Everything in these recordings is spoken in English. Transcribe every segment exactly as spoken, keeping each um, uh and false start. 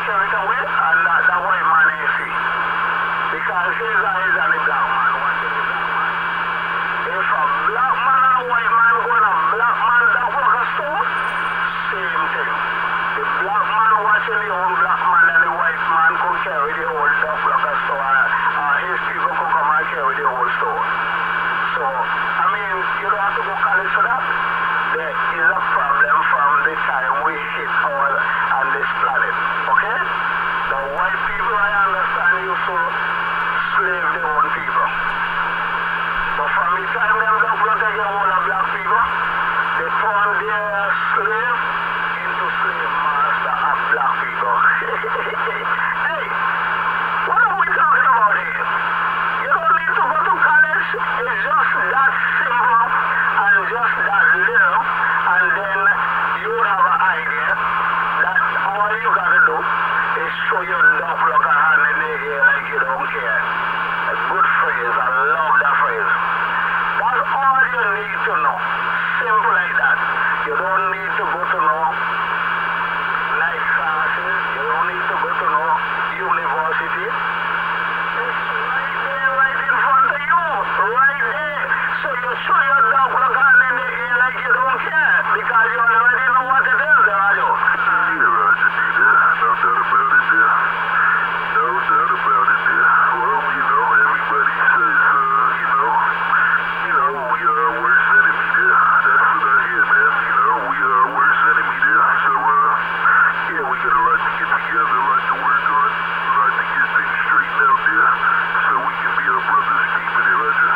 carry it away, and that, that white man ain't see. Because his eyes and the black man watching the black man. If a black man and a white man go in a black man that work a store, same thing. The black man watching the old black man and the white man could carry the whole dog like a store. Uh, his people could come and carry the whole store. So, I mean, you don't have to go college for that. There is a problem from the time we hit our on this planet. Okay? The white people, I understand, used to slave their own people. But from the time them black people take all the black people, they turn their slave into slave master of black people. Hey, what are we talking about here? You don't need to go to college. It's just that simple and just that little, and then you would have an idea that all you got to do is show your dog like a hand in the air like you don't care. A good phrase. I love that phrase. That's all you need to know. Simple like that. You don't need to go to know night classes. You don't need to go to know university. It's right there, right in front of you. Right there. So you show your dog like a hand in the air like you don't care. Because you already know what it is, Rajo. Yeah, Roger, there. No doubt about it, there. No doubt about it, there. Well, you know, everybody says, uh, you know, you know, we are our worst enemy there. That's what I hear, man. You know, we are our worst enemy there. So, uh, yeah, we got a lot to get together, a lot to work on, a lot to get things straightened out there, so we can be our brother's keeper there, Roger.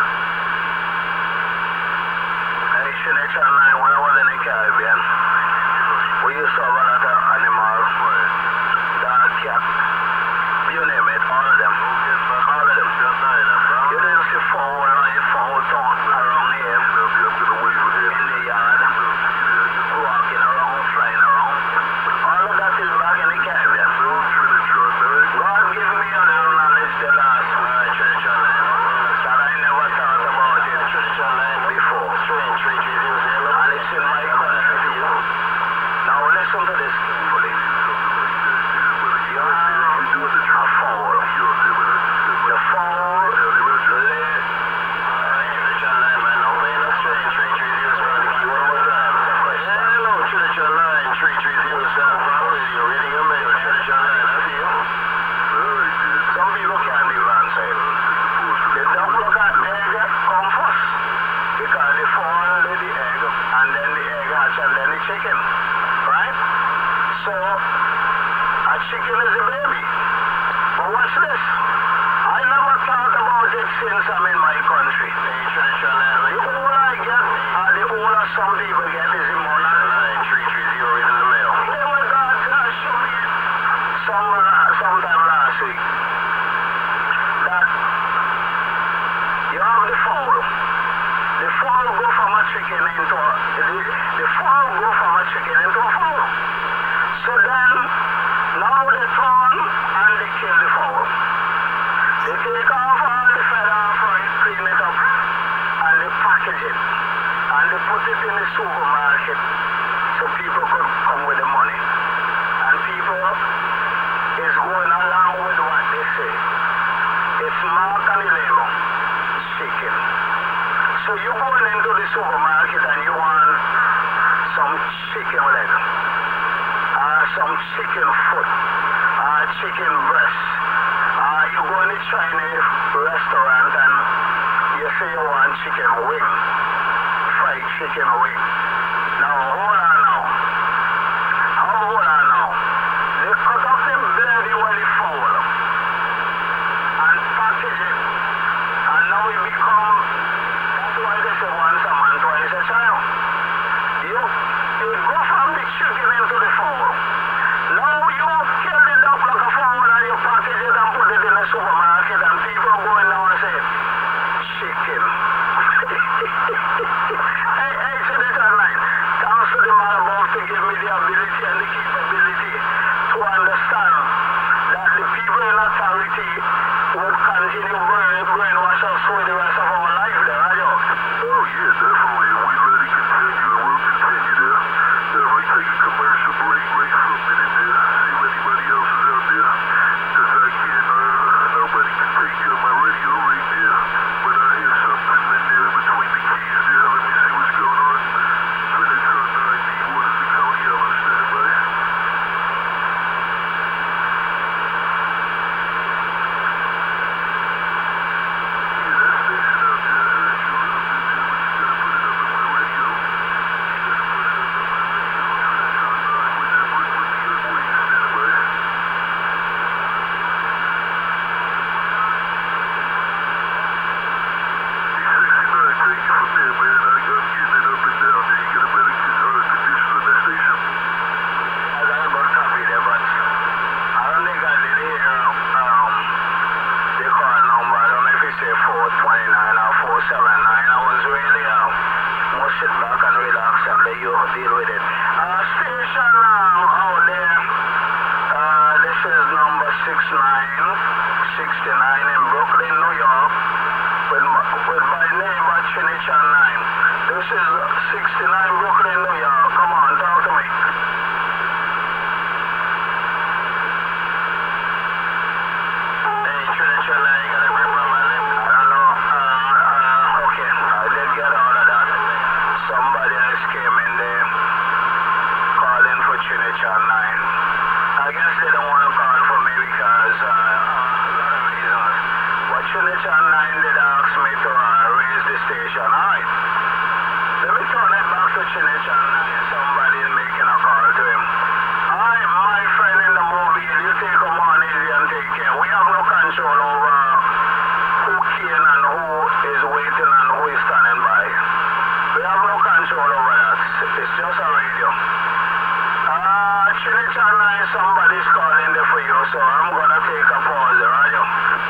Hey, Sinead Channel, when I was in the Caribbean, we used to have a lot of animals, dog, cat, you name it, all of them, all of them. You didn't see fowl, not a fowl town around here, in the yard, walking around, flying around. All of that is back in the Caribbean. God give me a little knowledge the last week, that I never thought about it before. And it's in my country. Now listen to this carefully. You have a fowl. The fowl lay. Hello, Traditional Line, three three zero seven five. You're reading a mail, Traditional Line. That's you. Some people can't even answer it. The duck look at egg come first. Because the fowl lay the egg, and then the egg hatch, and then the chicken. Right? So, a chicken is a baby. But watch this. I never thought about it since I'm in my country. The all I get, or the all of some people get is the money. three three zero in the mail. They were God uh, show me some, uh, sometime last week that you have the fowl. The fowl go from a chicken into a, the, the fowl go from a chicken into a fowl. So then, now they turn and they kill the fowl. They take off all the feather for it, clean it up, and they package it. And they put it in the supermarket so people could come with the money. And people is going along with what they say. It's marked on the label, chicken. So you going into the supermarket and you want some chicken leg, or some chicken foot, or chicken breast, or you go in the Chinese restaurant and you say you want chicken wing, fried chicken wing. Now hold on now. Hold on now. They cut off the belly when they fowl and package it, and now it become. That's why they say once a man, twice a child. You, you go from the chicken into the fowl. Now you kill the dog like a fowl and you package it and put it in the supermarket, and people go in now and say, chicken. Hey, hey, so this is nice. Thanks to the sixty-nine in Brooklyn, New York, with my, with my neighbor Trinity nine. This is sixty-nine Brooklyn, New York. Come on, talk to me. Hey, Trinity nine, you got a grip on my lip? I don't know. Uh, uh, okay, I did get all of that. Somebody else came in there calling for Trinity nine. I guess they don't want to call for me because uh, a lot of reasons. But Trinity nine did ask me to uh, raise the station. Alright. Let me turn it back to Trinity nine. Somebody is making a call to him. Alright, my friend in the movie, you take them on easy and take care. We have no control over who came and who is waiting and who is standing by. We have no control over that. It's just a radio. Uh, Trinity nine, somebody's calling there for you, so I'm gonna take a pause, radio.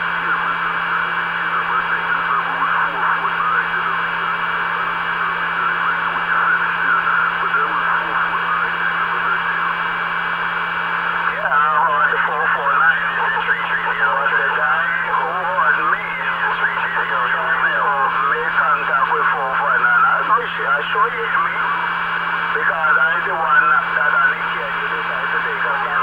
Sure you hear me? Because I'm the one that I need care you decide to take us on.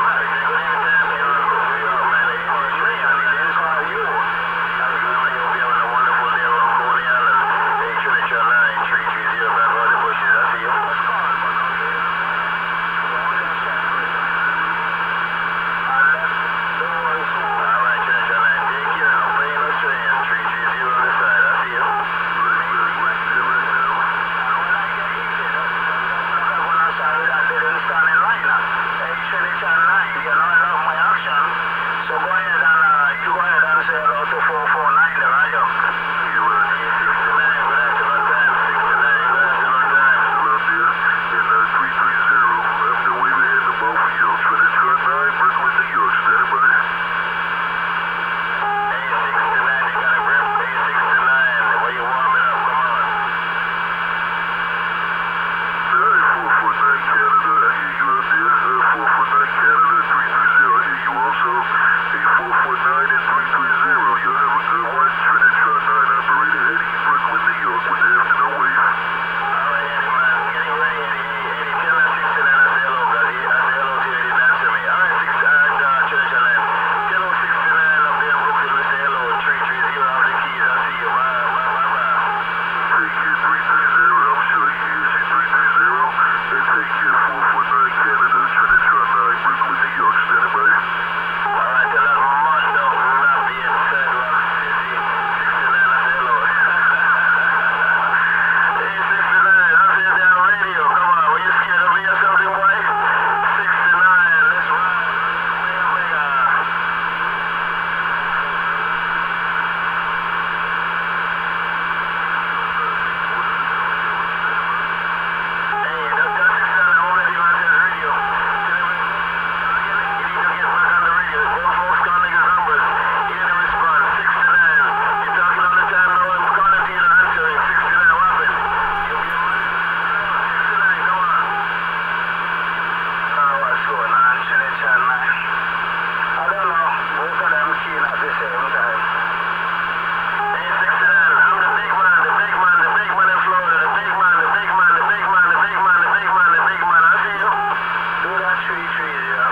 Tree, tree, yeah.